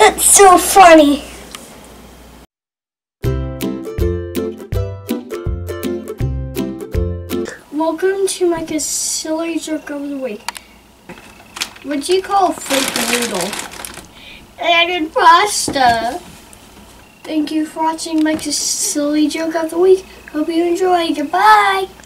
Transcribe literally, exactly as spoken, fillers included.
That's so funny. Welcome to Mika's silly joke of the week. What do you call a fake noodle? Added pasta. Thank you for watching Mike's silly joke of the week. Hope you enjoy. Goodbye.